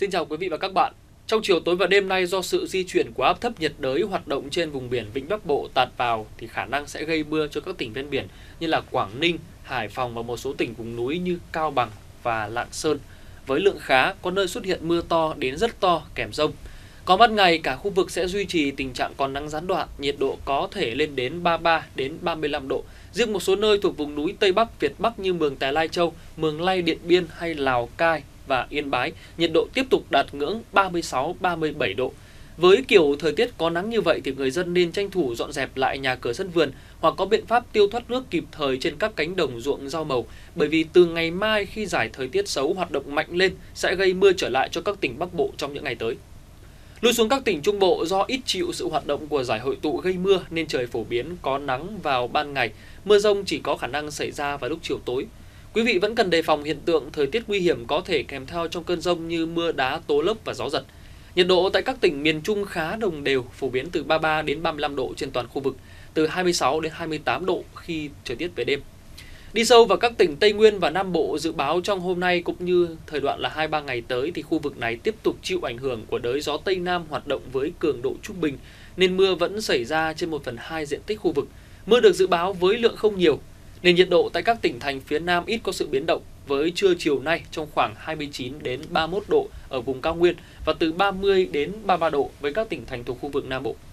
Xin chào quý vị và các bạn. Trong chiều tối và đêm nay do sự di chuyển của áp thấp nhiệt đới hoạt động trên vùng biển Vịnh Bắc Bộ tạt vào thì khả năng sẽ gây mưa cho các tỉnh ven biển như là Quảng Ninh, Hải Phòng và một số tỉnh vùng núi như Cao Bằng và Lạng Sơn. Với lượng khá, có nơi xuất hiện mưa to đến rất to kèm dông. Còn ban ngày cả khu vực sẽ duy trì tình trạng còn nắng gián đoạn, nhiệt độ có thể lên đến 33 đến 35 độ. Riêng một số nơi thuộc vùng núi Tây Bắc, Việt Bắc như Mường Tè Lai Châu, Mường Lay Điện Biên hay Lào Cai và Yên Bái, nhiệt độ tiếp tục đạt ngưỡng 36-37 độ. Với kiểu thời tiết có nắng như vậy thì người dân nên tranh thủ dọn dẹp lại nhà cửa sân vườn hoặc có biện pháp tiêu thoát nước kịp thời trên các cánh đồng ruộng rau màu, bởi vì từ ngày mai khi giải thời tiết xấu hoạt động mạnh lên sẽ gây mưa trở lại cho các tỉnh Bắc Bộ trong những ngày tới. Lui xuống các tỉnh Trung Bộ, do ít chịu sự hoạt động của giải hội tụ gây mưa nên trời phổ biến có nắng vào ban ngày, mưa dông chỉ có khả năng xảy ra vào lúc chiều tối. Quý vị vẫn cần đề phòng hiện tượng thời tiết nguy hiểm có thể kèm theo trong cơn dông như mưa đá, tố lốc và gió giật. Nhiệt độ tại các tỉnh miền Trung khá đồng đều, phổ biến từ 33 đến 35 độ trên toàn khu vực, từ 26 đến 28 độ khi thời tiết về đêm. Đi sâu vào các tỉnh Tây Nguyên và Nam Bộ, dự báo trong hôm nay cũng như thời đoạn là 2-3 ngày tới thì khu vực này tiếp tục chịu ảnh hưởng của đới gió Tây Nam hoạt động với cường độ trung bình nên mưa vẫn xảy ra trên 1/2 diện tích khu vực. Mưa được dự báo với lượng không nhiều. Nền nhiệt độ tại các tỉnh thành phía Nam ít có sự biến động, với trưa chiều nay trong khoảng 29 đến 31 độ ở vùng cao nguyên và từ 30 đến 33 độ với các tỉnh thành thuộc khu vực Nam Bộ.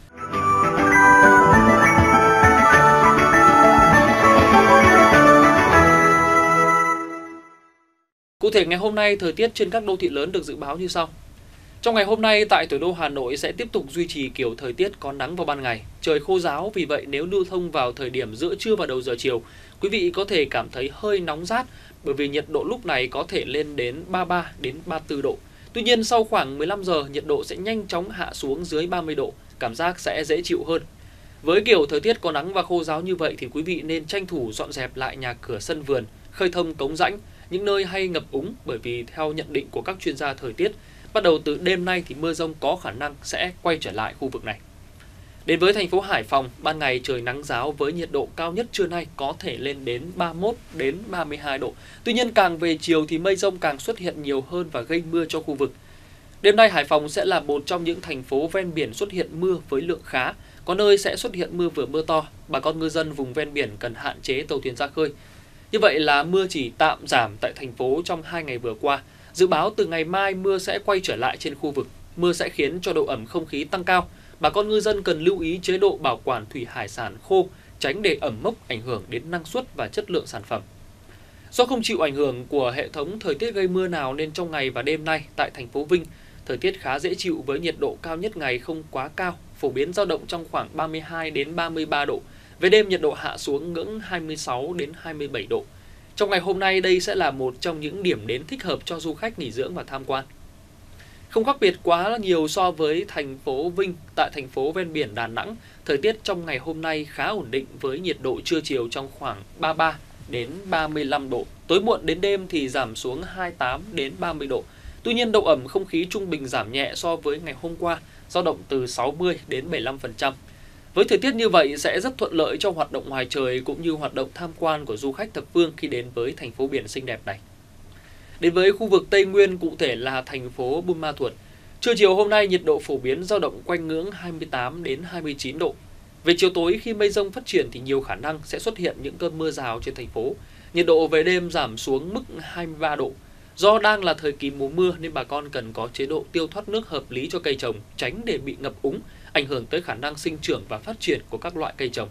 Cụ thể ngày hôm nay, thời tiết trên các đô thị lớn được dự báo như sau. Trong ngày hôm nay, tại thủ đô Hà Nội sẽ tiếp tục duy trì kiểu thời tiết có nắng vào ban ngày, trời khô ráo, vì vậy nếu lưu thông vào thời điểm giữa trưa và đầu giờ chiều, quý vị có thể cảm thấy hơi nóng rát bởi vì nhiệt độ lúc này có thể lên đến 33 đến 34 độ. Tuy nhiên sau khoảng 15 giờ, nhiệt độ sẽ nhanh chóng hạ xuống dưới 30 độ, cảm giác sẽ dễ chịu hơn. Với kiểu thời tiết có nắng và khô ráo như vậy thì quý vị nên tranh thủ dọn dẹp lại nhà cửa sân vườn, khơi thông cống rãnh, những nơi hay ngập úng, bởi vì theo nhận định của các chuyên gia thời tiết, bắt đầu từ đêm nay thì mưa dông có khả năng sẽ quay trở lại khu vực này. Đến với thành phố Hải Phòng, ban ngày trời nắng ráo với nhiệt độ cao nhất trưa nay có thể lên đến 31 đến 32 độ. Tuy nhiên càng về chiều thì mây dông càng xuất hiện nhiều hơn và gây mưa cho khu vực. Đêm nay Hải Phòng sẽ là một trong những thành phố ven biển xuất hiện mưa với lượng khá, có nơi sẽ xuất hiện mưa vừa mưa to. Bà con ngư dân vùng ven biển cần hạn chế tàu thuyền ra khơi. Như vậy là mưa chỉ tạm giảm tại thành phố trong 2 ngày vừa qua. Dự báo từ ngày mai mưa sẽ quay trở lại trên khu vực. Mưa sẽ khiến cho độ ẩm không khí tăng cao. Bà con ngư dân cần lưu ý chế độ bảo quản thủy hải sản khô, tránh để ẩm mốc ảnh hưởng đến năng suất và chất lượng sản phẩm. Do không chịu ảnh hưởng của hệ thống thời tiết gây mưa nào nên trong ngày và đêm nay tại thành phố Vinh, thời tiết khá dễ chịu với nhiệt độ cao nhất ngày không quá cao, phổ biến dao động trong khoảng 32 đến 33 độ. Về đêm nhiệt độ hạ xuống ngưỡng 26 đến 27 độ. Trong ngày hôm nay đây sẽ là một trong những điểm đến thích hợp cho du khách nghỉ dưỡng và tham quan. Không khác biệt quá nhiều so với thành phố Vinh, tại thành phố ven biển Đà Nẵng, thời tiết trong ngày hôm nay khá ổn định với nhiệt độ trưa chiều trong khoảng 33 đến 35 độ. Tối muộn đến đêm thì giảm xuống 28 đến 30 độ. Tuy nhiên độ ẩm không khí trung bình giảm nhẹ so với ngày hôm qua, dao động từ 60 đến 75%. Với thời tiết như vậy sẽ rất thuận lợi cho hoạt động ngoài trời cũng như hoạt động tham quan của du khách thập phương khi đến với thành phố biển xinh đẹp này. Đến với khu vực Tây Nguyên, cụ thể là thành phố Buôn Ma Thuột, trưa chiều hôm nay nhiệt độ phổ biến dao động quanh ngưỡng 28 đến 29 độ. Về chiều tối khi mây rông phát triển thì nhiều khả năng sẽ xuất hiện những cơn mưa rào trên thành phố. Nhiệt độ về đêm giảm xuống mức 23 độ. Do đang là thời kỳ mùa mưa nên bà con cần có chế độ tiêu thoát nước hợp lý cho cây trồng, tránh để bị ngập úng, ảnh hưởng tới khả năng sinh trưởng và phát triển của các loại cây trồng.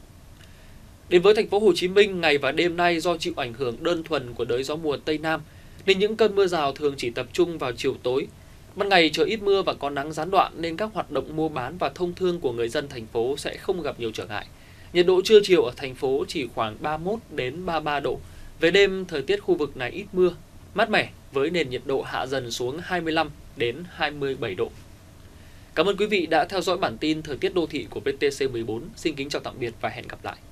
Đến với thành phố Hồ Chí Minh, ngày và đêm nay do chịu ảnh hưởng đơn thuần của đới gió mùa Tây Nam nên những cơn mưa rào thường chỉ tập trung vào chiều tối. Ban ngày trời ít mưa và có nắng gián đoạn nên các hoạt động mua bán và thông thương của người dân thành phố sẽ không gặp nhiều trở ngại. Nhiệt độ trưa chiều ở thành phố chỉ khoảng 31 đến 33 độ. Về đêm thời tiết khu vực này ít mưa, mát mẻ với nền nhiệt độ hạ dần xuống 25 đến 27 độ. Cảm ơn quý vị đã theo dõi bản tin thời tiết đô thị của VTC14. Xin kính chào tạm biệt và hẹn gặp lại.